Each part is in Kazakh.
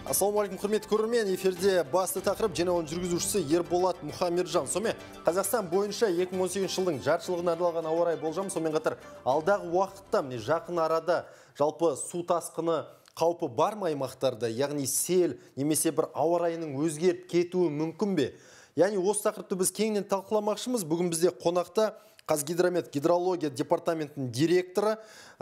Ассалаумалейкум, құрметті көрермен, эфирде басты тақырып және оның жүргізушісі Ерболат Мұхаммеджан. Сонымен Қазақстан бойынша 2018 жылдың жартыжылдығына арналған ауа райы болжам, сонымен қатар алдағы уақытта жақын арада жалпы су тасқыны қаупі бар ма аймақтарда, яғни сел немесе бір ауа райының өзгеріп кетуі мүмкін бе? Яғни осы тақырыпты біз кеңінен талқыламақшымыз. Бүгін бізде қонақта Қазгидромет гидрология департаментінің директоры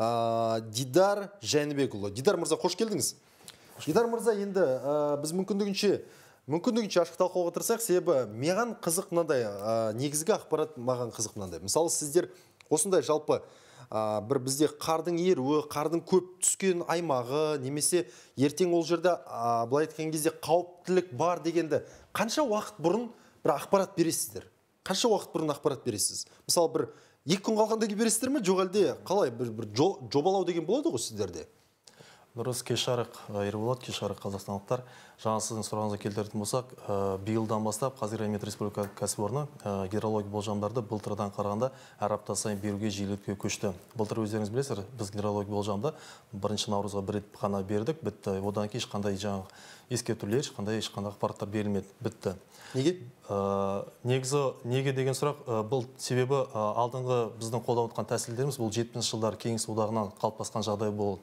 Дидар Жәнібекұлы. Дидар мырза, қош келдіңіз. Дидар мырза, енді біз мүмкіндігінше ашық талқылауға тырысақ, себебі маған қызық мынандай, негізгі ақпарат маған қызық мынандай. Мысалы, сіздер осындай жалпы бір бізде қардың еруі, қардың көп түскен аймағы, немесе ертең ол жерде былай айтқан кезде қауіптілік бар дегенді қанша уақыт бұрын бір ақпарат бересіздер? Қанша уақыт бұрын ақпарат бересіз? Мысалы, бір 2 күн қалғанда бересіздер ме? Жоқ әлде қалай бір жобалау деген болады ғой сіздерде? Дұрыс, кеш жарық Ерболат, кеш жарық қазақстандықтар. Жаңа сіздің сұрағыңызға келтіретін болсақ, биылдан бастап Қазгидромет Республика кәсіпорны гидрология болжамдарды былтырдан қарағанда әр апта сайын беруге жиілетуге көшті. Былтыр өздеріңіз білесіздер, біз гидрология болжамды 1 наурызға бір рет қана бердік, бітті. Одан кейін ешқандай жаңа ескертулер, ешқандай ақпараттар берілмеді, бітті. Неге? Негізі неге деген сұрақ, бұл себебі алдыңғы біздің қолданып отырған тәсілдеріміз бұл 70 жылдар Кеңес одағынан қалыптасқан жағдай болды.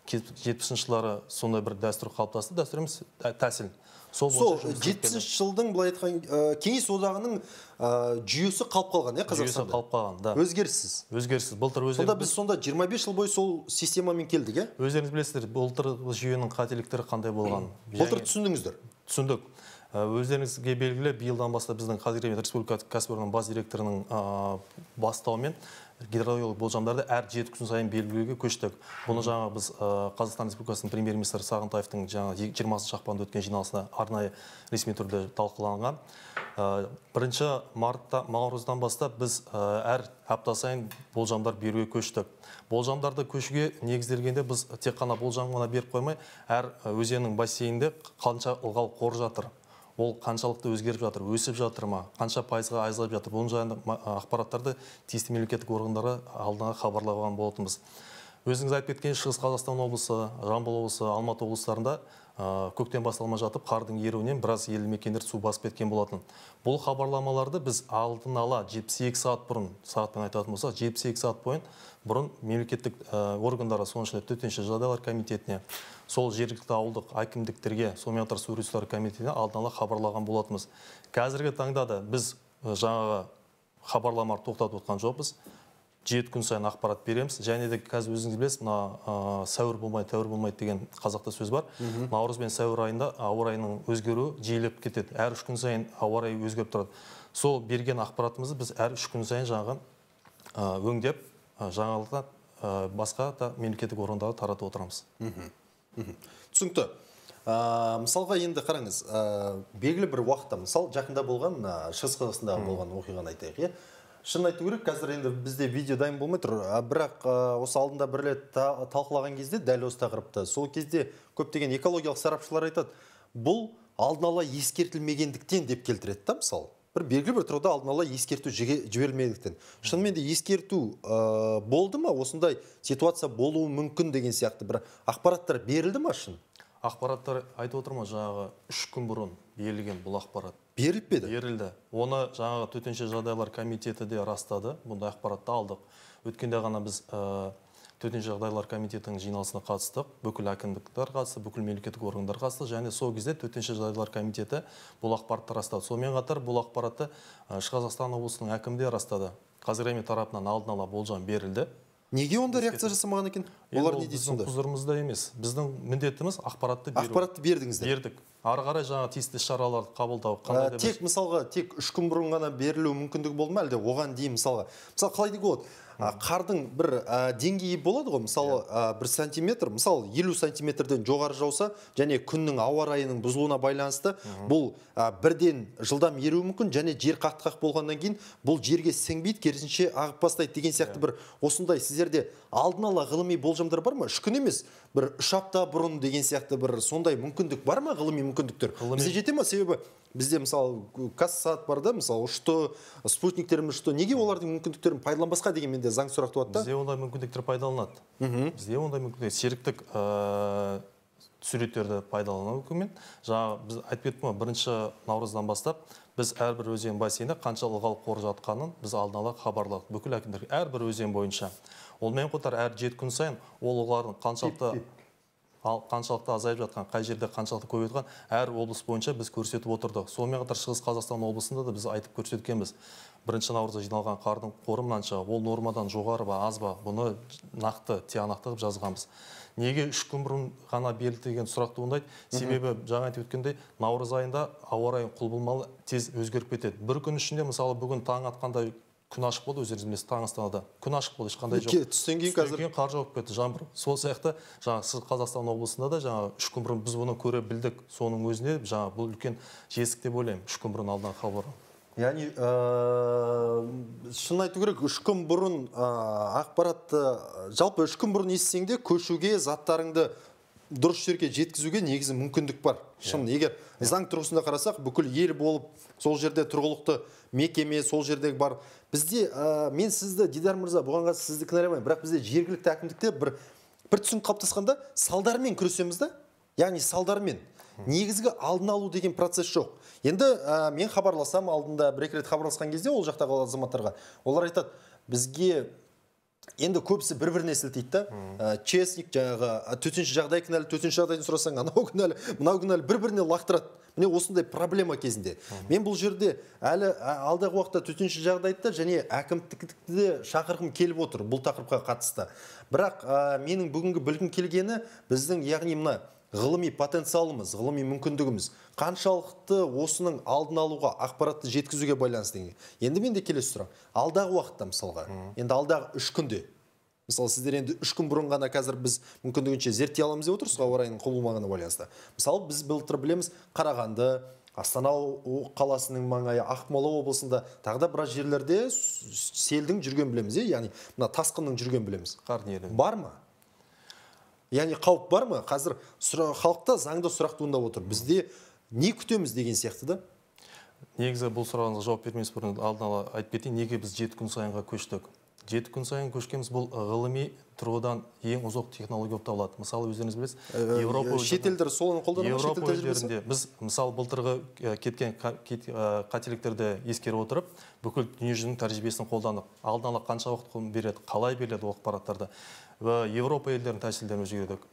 70 жылдары сондай бір дәстүр қалыптасты, дәстүр емес тәсіл. Сол 70 жылдың былай айтқан Кеңес одағының жүйесі қалып қалған, Қазақстанда? Жүйесі қалып қалған, да. Өзгеріссіз. Өзгеріссіз. Былтыр сонда біз 25 жыл бойы сол системамен келдік, е? Өздеріңіз білесіздер, былтыр жүйенің қателіктері қандай болған? Былтыр түсіндіңіздер? Түсіндік. Өздеріңізге белгілі, биылдан бастап біздің Қазгидромет Республика кәсіпорнының бас директорының бастауымен гидрологиялық болжамдарды әр 7 күн сайын белгілеуге көштік. Бұны жаңа біз Қазақстан Республикасының премьер-министрі Сағынтаевтың жаңа 20 ақпанда өткен жиналысына арнайы ресми түрде талқыланған. 1 наурыздан бастап біз әр апта сайын болжамдар беруге көштік. Болжамдарды көшуге негізделгенде біз тек қана болжам ғана беріп қоймай, әр өзеннің бассейнінде қанша ылғал қор жатыр, ол қаншалықты өзгеріп жатыр, өсіп жатыр ма, қанша пайызға азайып жатыр, бұның жайында ақпараттарды тиісті мемлекеттік органдарға алдыңа хабарлаған болатынбыз. Өзіңіз айтып кеткен Шығыс Қазақстан облысы, Жамбыл облысы, Алматы облыстарында көктем басталмай жатып, қардың еруінен біраз елді мекендер су басып кеткен болатын. Бұл хабарламаларды біз алдын ала 72 сағат бұрын, сағатпен айтатын болсақ, 72 сағат бұрын мемлекеттік органдары, соның ішінде төтенше жағдайлар комитетіне, сол жергілікті ауылдық әкімдіктерге, сонымен қатар су ресурстары комитетіне алдын ала хабарлаған болатынбыз. Қазіргі таңда да біз жаңағы хабарламаларды тоқтатып отқан жоқпыз. 7 күн сайын ақпарат береміз. Және де қазір өзіңіз білесіз, мына сәуір болмайды, тәуір болмайды деген қазақта сөз бар. Наурыз бен сәуір айында ауа райының өзгеруі жиілеп кетеді. Әр 3 күн сайын ауа райы өзгеріп тұрады. Сол берген ақпаратымызды біз әр 3 күн сайын жаңағы өңдеп, жаңалықтан басқа да мемлекеттік органдарға таратып отырамыз. Түсінікті. Мысалға енді қараңыз, белгілі бір уақытта, мысал жақында болған, Шығыс Қазақстандағы болған оқиғаны айтайық, шын айту керек, қазір енді бізде видео дайын болмай тұр, бірақ осы алдында бір рет талқылаған кезде, дәл осы тақырыпта, сол кезде көптеген экологиялық сарапшылар айтады, бұл алдын ала ескертілмегендіктен деп келтіреді да, мысалы. Бір белгілі бір тұрғыда алдын ала ескерту жіберілмегендіктен. Шынымен де ескерту болды ма, осындай ситуация болуы мүмкін деген сияқты бір ақпараттар берілді ма шын? Ақпараттар айтып отырмыз, жаңағы 3 күн бұрын берілген бұл ақпарат. Беріліп беді? Берілді. Оны жаңағы төтенше жағдайлар комитеті де растады. Бұндай ақпаратты алдық. Өткенде ғана біз төтенше жағдайлар комитетінің жиналысына қатыстық. Бүкіл әкімдіктер қатысты, бүкіл мемлекеттік органдар қатысты. Және сол кезде төтенше жағдайлар комитеті бұл ақпаратты растады. Сонымен қатар бұл ақпаратты Шығыс Қазақстан облысының әкімі де растады. Қазгидромет тарапынан алдын ала болжам берілді. Неге онда реакция жасамаған екен? Олар не дейді сонда? Біздің құзырымызда емес. Біздің міндетіміз ақпаратты беру. Ақпаратты бердіңіздер? Бердік. Ары қарай жаңа тиісті шараларды қабылдау. Тек мысалға, тек 3 күн бұрын ғана берілу мүмкіндігі болды ма әлде оған дейін мысалға? Мысалы қалай деуге болады? Қардың бір деңгейі болады ғой, мысалы 1 сантиметр, мысалы 50 сантиметрден жоғары жауса, және күннің ауа райының бұзылуына байланысты, бұл бірден жылдам еруі мүмкін, және жер қақтық болғаннан кейін бұл жерге сіңбейді, керісінше ағып бастайды деген сияқты бір осындай сіздерде алдын ала ғылыми болжамдар бар ма? 3 күн емес, бір 3 апта бұрын деген сияқты бір сондай мүмкіндік бар ма, ғылыми мүмкіндіктер? Бізде жете ма? Себебі бізде мысалы Казсат бар да, мысалы ұшты, спутниктеріміз ұшты. Неге олардың мүмкіндіктерін пайдаланбасқа деген менде заң сұрақ туады да? Бізде ондай мүмкіндіктер пайдаланады. Бізде ондай мүмкіндіктер серіктік суреттерді пайдалану мүмкін. Жаңа біз айтып кеттім ғой, 1 наурыздан бастап біз әрбір өзен бассейнде қанша ылғал қоры жатқанын біз алдын ала хабарладық бүкіл әкімдерге, әрбір өзен бойынша. Онымен қатар әр 7 күн сайын ол ылғалдың қаншалықты азайып жатқан, қай жерде қаншалықты көбейіп жатқан әр облыс бойынша біз көрсетіп отырдық. Сонымен қатар Шығыс Қазақстан облысында да біз айтып көрсеткенбіз. 1 наурызда жиналған қардың қоры мынанша, ол нормадан жоғары ба, аз ба, бұны нақты, тиянақты қылып жазғанбыз. Неге 3 күн бұрын ғана берілді деген сұрақ туындайды? Себебі жаңа айтып өткендей, наурыз айында ауа райы құбылмалы тез өзгеріп кетеді. Bir күн ішінде, мысалы, бүгін таң атқанда күн ашық болды, өздеріңіз білесіз, таң астанада күн ашық болды, ешқандай жоқ. Түстен кейін қар жауып кетті, жаңбыр. Сол сияқты жаңа Шығыс Қазақстан облысында да жаңа 3 күн бұрын біз бұны көре білдік. Соның өзінде жаңа бұл үлкен жетістік деп ойлаймын, 3 күн бұрын алдынан хабар. Яғни шын айту керек, 3 күн бұрын ақпаратты, жалпы 3 күн бұрын естісең де көшуге, заттарыңды дұрыс жерге жеткізуге негізі мүмкіндік бар. Шын, егер заң тұрғысында қарасақ, бүкіл ел болып, сол жерде тұрғылықты мекеме, сол жердегі бар. Бізде, мен сізді, Дидар мырза, бұған қатысты сізді кінәламаймын, бірақ бізде жергілікті әкімдікте бір түсінік қалыптасқанда салдармен күресеміз да, яғни салдармен. Негізгі алдын алу деген процесс жоқ. Енді мен хабарласам, алдында бір-екі рет хабарласқан кезде ол жақтағы азаматтарға, олар айтады, бізге енді көбісі бір-біріне сілтейді да, честник, жаңағы төтенше жағдай кінәлі, төтенше жағдайын сұрасаң, анау кінәлі, мынау кінәлі, бір-біріне лақтырады. Міне осындай проблема кезінде. Мен бұл жерде әлі алдағы уақытта төтенше жағдайда және әкімдікті шақырғым келіп отыр бұл тақырыпқа қатысты. Бірақ менің бүгінгі білгім келгені біздің, яғни мына ғылыми потенциалымыз, ғылыми мүмкіндігіміз қаншалықты осының алдын алуға, ақпаратты жеткізуге байланысты. Енді мен де келесі сұрақ. Алдағы уақытта мысалға, енді алдағы 3 күнде, мысалы сіздер енді 3 күн бұрын ғана қазір біз мүмкіндігінше зерттей аламыз деп отырсыз, ауа райының құбылмағанына байланысты. Мысалы біз былтыр білеміз, Қарағанды, Астана қаласының маңайы, Ақмола облысында, тағы да біраз жерлерде селдің жүрген білеміз, яғни мына тасқынның жүрген білеміз. Бар ма? Яғни қауіп бар ма? Қазір халықта заңды сұрақ туындап отыр. Бізде не күтеміз деген сияқты да? Негізі бұл сұрағыңызға жауап бермес бұрын алдын ала айтып кетейін, неге біз 7 күн сайынға көштік? 7 күн сайын көшкеніміз бұл ғылыми тұрғыдан ең озық технология болып табылады. Мысалы, өздеріңіз білесіз, шетелдер соланы қолданады, Европа елдерінде біз мысалы былтырғы кеткен қателіктерді ескере отырып, бүкіл дүниежүзінің тәжірибесін қолданып, алдын ала қанша уақыт береді, қалай беріледі ол ақпараттарды. Европа елдерінің тәсілдерін өзгердік,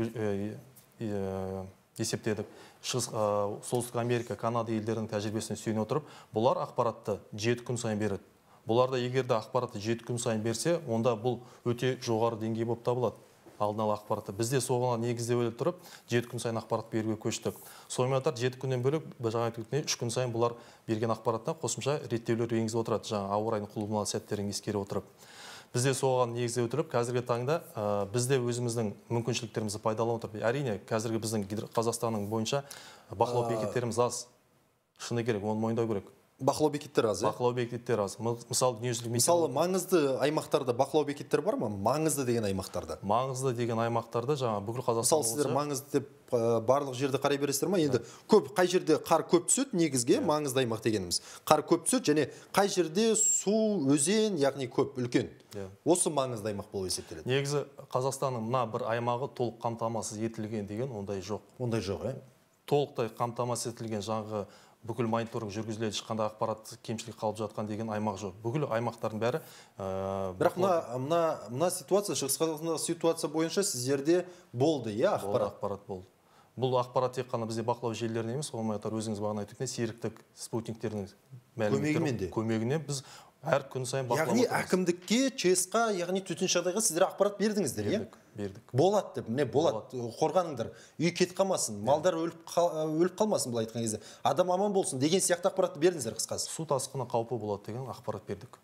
есептедік. Солтүстік Америка, Канада елдерінің тәжірибесіне сүйене отырып, бұлар ақпаратты 7 күн сайын береді. Бұларда егерде ақпаратты 7 күн сайын берсе, онда бұл өте жоғары деңгей болып табылады. Алдын ала ақпаратты. Бізде соған негізде ойлап тұрып, 7 күн сайын ақпарат беруге көштік. Сонымен қатар 7 күннен бөлек, жаңа айтқандай 3 күн сайын бұлар берген ақпараттан қосымша реттеулер енгізіп отырады, жаңа ауа райының құбылмалы сәттерін ескере отырып. Бізде соған негізде өтіріп, қазіргі таңда бізде өзіміздің мүмкіншіліктерімізді пайдаланып отырып, әрине, қазіргі біздің Қазақстанның бойынша бақылау бекеттеріміз аз. Шыны керек, оны мойындау керек. Бақылау бекеттер аз, Бақылау бекеттер аз. Мысалы, маңызды аймақтарда бақылау бекеттер бар ма? Маңызды деген аймақтарда. Маңызды деген аймақтарда жаңа бүкіл Қазақстан. Мысалы, сіздер маңызды деп барлық жерде қарай бересіздер ма? Енді көп, қай жерде қар көп түседі, негізге маңызды аймақ дегеніміз. Қар көп түседі және қай жерде су, өзен, яғни көп, үлкен. Осы маңызды аймақ болып есептеледі. Негізі Қазақстанның мына бір аймағы толық қамтамасыз етілген деген ондай жоқ. Ондай жоқ, толықтай қамтамасыз етілген жаңағы бүкіл мониторинг жүргізіледі, ешқандай ақпарат кемшілік қалып жатқан деген аймақ жоқ. Бүкіл аймақтардың бәрі. Бірақ мына ситуация, Шығыс Қазақстандағы ситуация бойынша сіздерде болды, ақпарат болды. Бұл ақпарат тек қана бізде бақылау желілеріне емес, сонымен қатар өзіңіз бағана айтып серіктік спутниктердің көмегіне біз әр күн сайын бақылап отырмыз. Яғни әкімдікке, ЧС-қа, яғни төтенше жағдайға сіздер ақпарат бердіңіздер, Бердік. Болады деп, міне болады, қорғаныңдар, үй кетіп қалмасын, малдар өліп қалмасын бұл айтқан кезде, адам аман болсын деген сияқты ақпаратты бердіңіздер қысқасы. Су тасқыны қаупі болады деген ақпарат бердік.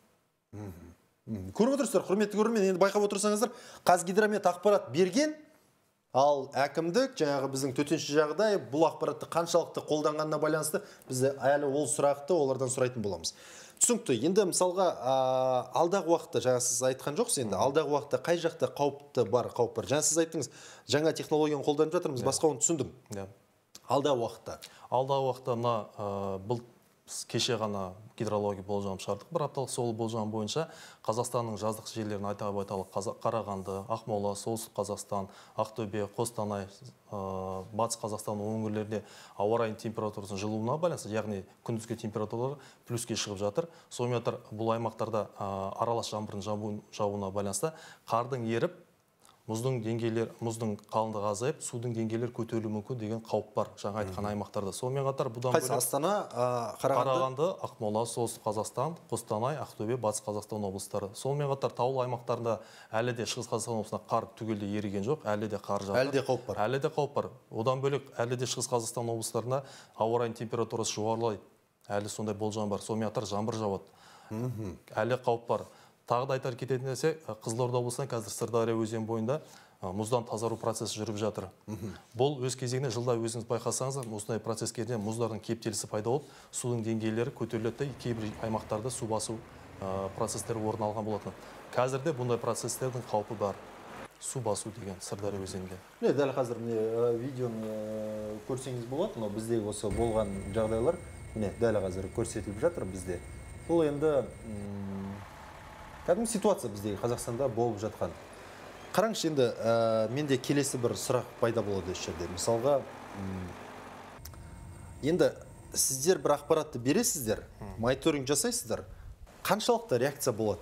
Көріп отырсыздар, құрметті көрермен, енді байқап отырсаңыздар, Қазгидромет ақпарат берген, ал әкімдік, жаңағы біздің төтенше жағдай бұл ақпаратты қаншалықты қолданғанына байланысты біз әлі ол сұрақты олардан сұрайтын боламыз. Түсінікті, енді мысалға алдағы уақытта, жаңа сіз айтқан жоқсыз, енді алдағы уақытта қай жақта қауіп бар. Жаңа сіз айттыңыз, жаңа технологияны қолданып жатырмыз, басқа оны түсіндім. Алдағы уақытта мына бұл кеше ғана гидрология болжам шығардық, бір апталық. Сол болжам бойынша Қазақстанның жаздық жерлерін айтып айталық: Қарағанды, Ақмола, Солтүстік Қазақстан, Ақтөбе, Қостанай, Батыс Қазақстан өңірлерінде ауа райының температурасының жылуына байланысты, яғни күндізгі температуралар плюске шығып жатыр. Сонымен қатар бұл аймақтарда аралас жаңбырдың жауына байланысты қардың еріп, мұздың қалыңдығы азайып, судың деңгейлері көтерілуі мүмкін деген қауіп бар жаңа айтқан аймақтарда. Сонымен қатар бұдан қайсы? Астана, Қарағанды, Ақмола, Солтүстік Қазақстан, Қостанай, Ақтөбе, Батыс Қазақстан облыстары. Сонымен қатар таулы аймақтарында әлі де Шығыс Қазақстан облысында қар түгелде еріген жоқ, әлі де қар жатыр. Әлі де қауіп бар. Әлі де қауіп бар. Одан бөлек әлі де Шығыс Қазақстан облыстарында ауа райының температурасы жоғарылайды. Әлі сондай болжам бар. Сонымен қатар жаңбыр жауады. Әлі қауіп бар. Тағы да айтар кететін нәрсе, Қызылорда облысынан қазір Сырдария өзен бойында мұздан тазару процесі жүріп жатыр. Бұл өз кезегінде жылда өзіңіз байқасаңыз, осындай процеске де мұздардың кептелісі пайда болып, судың деңгейлері көтеріледі, кейбір аймақтарда су басу процестері орын алған болатын. Қазірде бұндай процестердің қаупі бар. Су басу деген Сырдария өзенінде. Дәл қазір видеоны көрсеңіз болады, но біздегі осы болған жағдайлар дәл қазір көрсетіліп жатыр бізде. Бұл енді кәдімгі ситуация біздегі Қазақстанда болып жатқан. Қараңызшы, енді менде келесі бір сұрақ пайда болады осы жерде. Мысалға, енді сіздер бір ақпаратты бересіздер, мониторинг жасайсыздар, қаншалықты реакция болады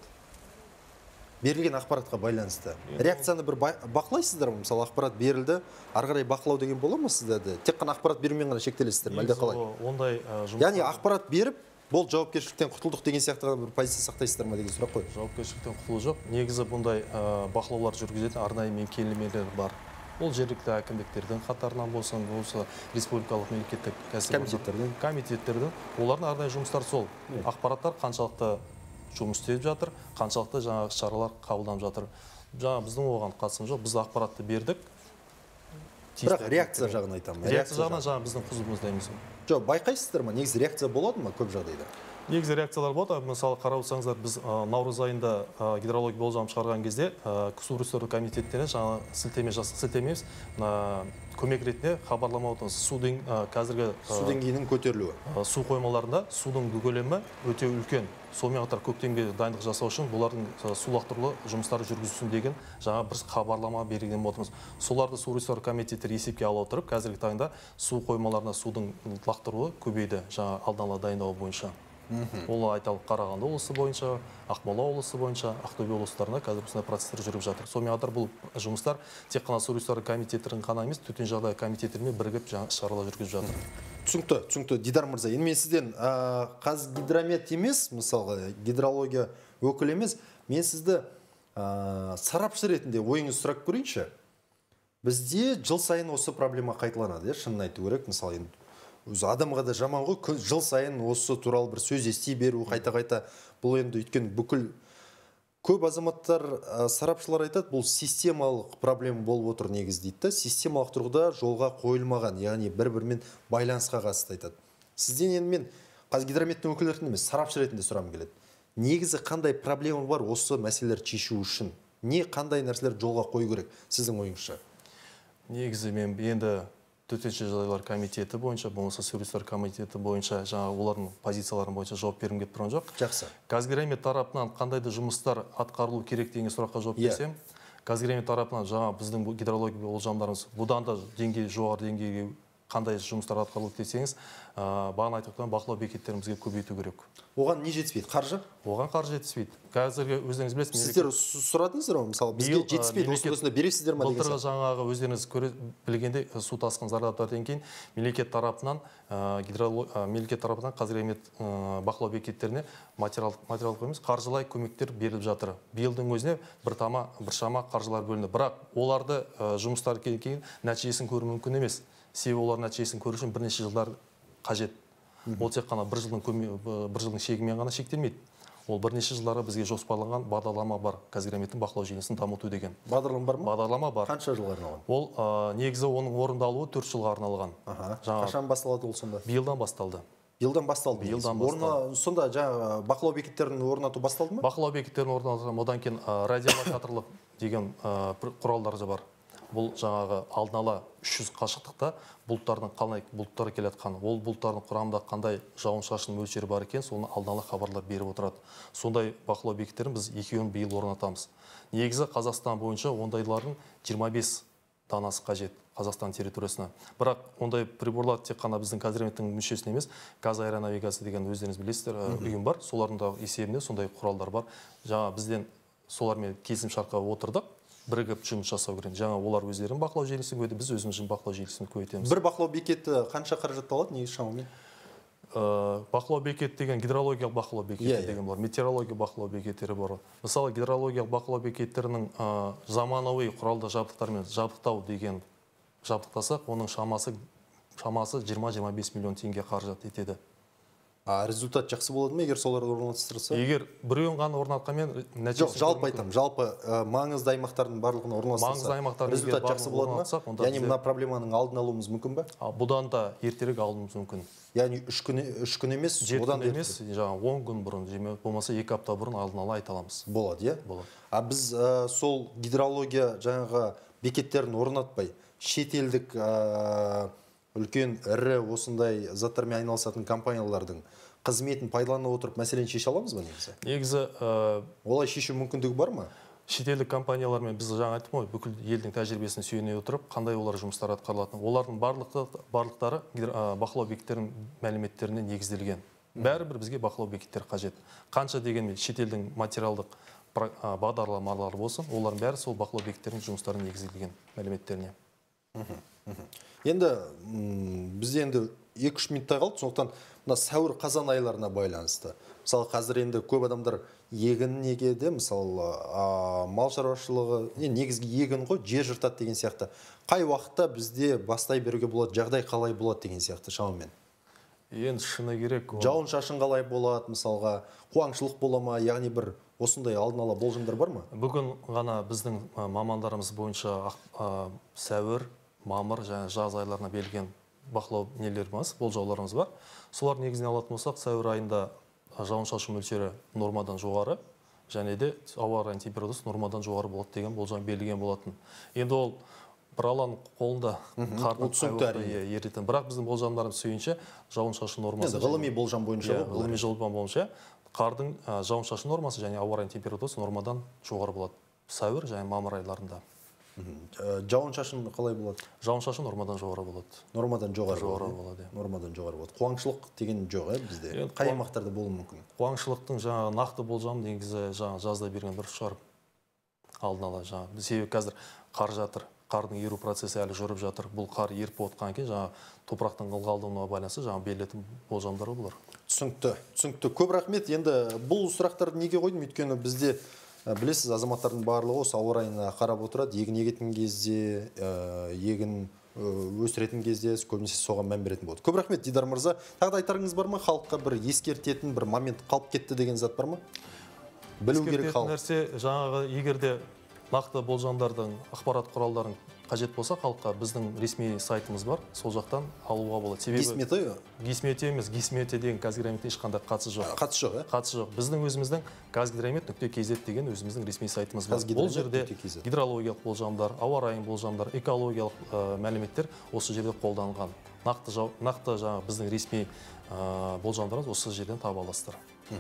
берілген ақпаратқа байланысты? Реакцияны бір бақылайсыздар ма? Мысалы, ақпарат берілді, ары қарай бақылау деген бола ма сіздерде? Тек қана ақпарат берумен ғана шектелесіздер ме, әлде қалай? Ондай яғни ақпарат беріп, бұл жауапкершіліктен құтылдық деген сияқты бір позиция сақтайсыздар ма деген сұрақ қой. Жауапкершіліктен құтылу жоқ. Негізі бұндай бақылаулар жүргізетін арнайы мекемелер бар. Ол жергілікті әкімдіктердің қатарынан болсын, болса республикалық мемлекеттік комитеттердің, олардың арнайы жұмыстары сол. Ақпараттар қаншалықты жұмыс істеп жатыр, қаншалықты жаңағы шаралар қабылданып жатыр. Жаңа біздің оған қатысымыз жоқ. Біз ақпаратты бердік. Бірақ реакция жағын айтамын. Реакция жағынан жаңа біздің құзырымызда емес. Жоқ, байқайсыздар ма? Негізі реакция болады ма көп жағдайда? Негізі реакциялар болады. Мысалы, қарап отырсаңыздар, біз наурыз айында гидрология болжам шығарған кезде су ресурстары комитеттеріне жаңа сілтемеміз көмек ретінде хабарлама отырмыз. Судың қазіргі су деңгейінің көтерілуі. Су қоймаларында судың көлемі өте үлкен. Сонымен қатар көктемге дайындық жасау үшін бұлардың су лақтыру жұмыстары жүргізілсін деген жаңа бір хабарлама берген отырмыз. Соларды су ресурстары комитеттері есепке ала отырып, қазіргі таңда су қоймаларына судың лақтыруы көбейді, жаңа алдын ала дайындау бойынша. Ол айталық Қарағанды облысы бойынша, Ақмола облысы бойынша, Ақтөбе облыстарында қазір осындай процестер жүріп жатыр. Сонымен қатар бұл жұмыстар тек қана су ресурстары комитеттерінің ғана емес, төтенше жағдай комитеттерімен бірігіп шаралар жүргізіп жатыр. Түсінікті. Дидар мырза, енді мен сізден Қазгидромет емес, мысалға гидрология өкілі емес, мен сізді сарапшы ретінде ойыңыз сұрап көрейінші. Бізде жыл сайын осы проблема қайталанады, шынын айту керек. Мысалы, өзі адамға да жаман ғой, жыл сайын осы туралы бір сөз ести беру, қайта-қайта. Бұл енді өйткені бүкіл көп азаматтар, сарапшылар айтады, бұл системалық проблема болып отыр негізі дейді. Системалық тұрғыда жолға қойылмаған, яғни бір-бірімен байланысқа қатысты айтады. Сізден енді мен Қазгидрометтің өкілдерін емес, сарапшы ретінде сұрамын келеді. Негізі қандай проблема бар осы мәселелерді шешу үшін? Қандай нәрселер жолға қою керек сіздің ойыңызша? Негізі мен енді төтенше жағдайлар комитеті бойынша, болмаса су ресурстары комитеті бойынша жаңа олардың позицияларын бойынша жауап бергім келіп тұрған жоқ. Жақсы. Қазгидромет тарапынан қандай да жұмыстар атқарылу керек деген сұраққа жауап берсем, Қазгидромет тарапынан жаңа біздің гидрология болжамдарымыз бұдан да жоғары деңгейге қандай жұмыстар атқарылды десеңіз, бағана айтқан бақылау бекеттерімізге көбейту керек. Оған не жетіспейді? Қаржы? Оған қаржы жетіспейді. Қазіргі өздеріңіз білесіз. Сіздер сұрадыңыздар ма? Мысалы, бізге жетіспейді, осында бересіздер ма деген сияқты? Былтырғы жаңағы өздеріңіз білгенде су тасқын зардаптардан кейін мемлекет тарапынан Қазгидромет бақылау бекеттеріне материалдық емес, қаржылай көмектер беріліп жатыр. Биылдың өзіне біршама қаржылар бөлінді. Бірақ оларды жұмыстар кейін нәтижесін көру мүмкін емес. Себебі олар нәтижесін көру үшін бірнеше жылдар қажет. Ол тек қана бір жылдың шегімен ғана шектелмейді. Ол бірнеше жылдары бізге жоспарланған бағдарлама бар, Қазгидрометтің бақылау жүйесін дамыту деген. Бағдарлама бар ма? Бағдарлама бар. Қанша жылға арналған? Ол негізі оның орындалуы 4 жылға арналған. Қашан басталады ол сонда? Биылдан басталды. Биылдан басталды. Сонда жаңа бақылау бекеттерін орнату басталды ма? Бақылау бекеттерін орнатылған, одан кейін радиолокаторлық деген құралдар бар. бұл жаңағы алдын ала 300 қашықтықта бұлттардың қалай бұлттар келе жатқаны, ол бұлттардың құрамында қандай жауын-шашын мөлшері бар екен, соны алдын ала хабарлар беріп отырады. Сондай бақылау бекеттерін біз 2-ін биыл орнатамыз. Негізі Қазақстан бойынша ондайлардың 25 данасы қажет Қазақстан территориясына. Бірақ ондай приборлар тек қана біздің Қазгидрометтің мүшесінде емес, Қазаэронавигация деген өздеріңіз білесіздер, ұйым бар. Солардың да есебінде сондай құралдар бар. Жаңа бізден солармен келісімшартқа отырдық, бірігіп жұмыс жасау керек. Жаңа олар өздерінің бақылау желісін көйді, біз өзіміздің бақылау желісін көйтеміз. Бір бақылау бекеті қанша қаражат алады, негізі шамамен? Бақылау бекет деген гидрологиялық бақылау бекеті деген бар, метеорология бақылау бекеттері бар. Мысалы, гидрологиялық бақылау бекеттерінің заманауи құралды жабдықтармен жабдықтау деген жабдықтасақ, оның шамасы 20-25 миллион теңге қаражат етеді. Результат жақсы болады ма, егер соларды орналастырса? Егер біреуін ғана орнатқанмен нәтижесі жалпы айтам, жалпы маңызды аймақтардың барлығын орналастырса результат жақсы болады ма? Яғни мына проблеманың алдын алуымыз мүмкін ба? Бұдан да ертерек алуымыз мүмкін. Яғни 3 күн емес, одан да емес, жаңа 10 күн бұрын, болмаса 2 апта бұрын алдын ала айта аламыз. Болады, иә? Болады. Біз сол гидрология жаңағы бекеттерін орнатпай, шетелдік үлкен ірі осындай заттармен айналысатын компаниялардың қызметін пайдалана отырып мәселені шеше аламыз ба негізі? Негізі олай шешу мүмкіндігі бар ма? Шетелдік компаниялармен біз жаңа айттым ғой, бүкіл елдің тәжірибесін сүйене отырып, қандай олар жұмыстар атқарылатын. Олардың барлықтары бақылау бекеттерінің мәліметтеріне негізделген. Бәрібір бізге бақылау бекеттері қажет. Қанша дегенмен шетелдің материалдық бағдарламалары болсын, олардың бәрі сол бақылау бекеттерінің жұмыстарына негізделген мәліметтеріне. Енді бізде 2-3 минуттай қалды, сондықтан мына сәуір қазан айларына байланысты. Мысалы, қазір енді көп адамдар егін егеді, мысалы, мал шаруашылығы, негізгі егін ғой, жер жыртады деген сияқты. Қай уақытта бізде бастай беруге болады, жағдай қалай болады деген сияқты шамамен? Енді шыны керек. Жауын-шашын қалай болады, мысалға, қуаңшылық бола ма, яғни бір осындай алдын ала болжамдар бар ма? Бүгін ғана біздің мамандарымыз бойынша сәуір, мамыр және жаз айларына берілген бақылау нелеріміз, болжауларымыз бар. Солар негізіне алатын болсақ, сәуір айында жауын-шашын мөлшері нормадан жоғары, және де ауа райының температурасы нормадан жоғары болады деген болжам берілген болатын. Енді ол бір алланың қолында қардың ерітін. Бірақ біздің болжамдарымыз сүйінше жауын-шашын нормасы. Ғылыми болжам бойынша. Ғылыми болжам бойынша қардың жауын-шашын нормасы және ауа райының температурасы нормадан жоғары болады. Сәуір және мамыр айларында. Жауын-шашын қалай болады? Жауын-шашын нормадан жоғары болады. Нормадан жоғары болады. Нормадан жоғары болады. Қуаңшылық деген жоқ, бізде. Қай аймақтарда болуы мүмкін? Қуаңшылықтың жаңағы нақты болжам негізі жаңа жазда берген дұрыс шығар. Алдын ала жаңа. Себебі қазір қар жатыр. Қардың еру процесі әлі жүріп жатыр. Бұл қар еріп отқан кейін жаңа топырақтың ылғалдығына байланысты жаңа берілетін болжамдар болар. Түсінікті. Көп рахмет. Енді бұл сұрақтарды неге қойдым? Өйткені бізде білесіз, азаматтардың барлығы осы ауа райына қарап отырады. Егін егетін кезде, егін өсіретін кезде көбінесе соған мән беретін болады. Көп рахмет, Дидар мырза. Тағы да айтарыңыз бар ма? Халыққа бір ескертетін бір момент қалып кетті деген зат бар ма? Білу керек халық. Нәрсе жаңағы егерде нақты болжамдардың ақпарат құралдарын қажет болса, халыққа біздің ресми сайтымыз бар, сол жақтан алуға болады. Гисметі? Гисметі емес, Гисметі деген Қазгидрометте ешқандай қатысы жоқ. Қатысы жоқ, Қатысы жоқ. Біздің өзіміздің Қазгидромет.kz деген өзіміздің ресми сайтымыз бар. Бұл жерде гидрологиялық болжамдар, ауа райының болжамдар, экологиялық мәліметтер осы жерде қолданылған. Нақты жаңағы біздің ресми болжамдарымыз осы жерден таба аласыздар.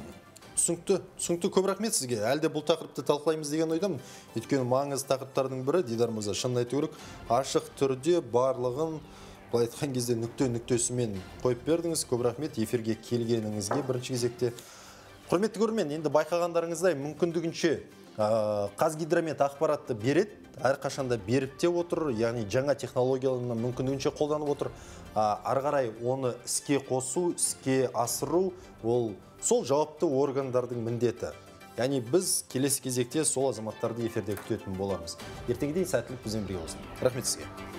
Түсінікті. Көп рахмет сізге. Әлде бұл тақырыпты талқылаймыз деген ойдамын. Өйткені маңызды тақырыптардың бірі, Дидар мырза, шынын айту керек, ашық түрде барлығын былай айтқан кезде нүктесімен қойып бердіңіз. Көп рахмет эфирге келгеніңізге бірінші кезекте. Құрметті көрермен, енді байқағандарыңыздай мүмкіндігінше Қазгидромет ақпаратты береді, әрқашанда беріп те отыр, яғни жаңа технологияларына мүмкіндігінше қолданып отыр. Ары қарай оны іске қосу, іске асыру, ол сол жауапты органдардың міндеті. Яғни біз келесі кезекте сол азаматтарды эфирде күтетін боламыз. Ертеңге дейін сәттілік бізбен бірге болсын. Рахмет сізге.